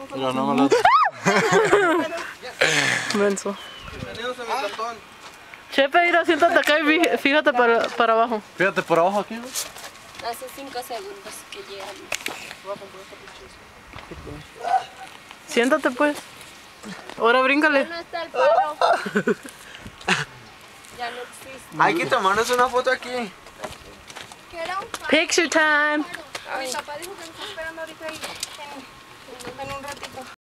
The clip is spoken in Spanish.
Mira, no me lo... Menso. Bienvenidos a mi cantón. Chepe, mira, siéntate acá y fíjate para abajo. Fíjate por abajo aquí, ¿no? Hace 5 segundos que llegamos. Siéntate pues. Ahora bríncale. No está el paro. Ya no existe. Hay que tomarnos una foto aquí. ¿Qué era un paro? Picture time. Mi papá dijo que me está esperando ahorita y en un ratito.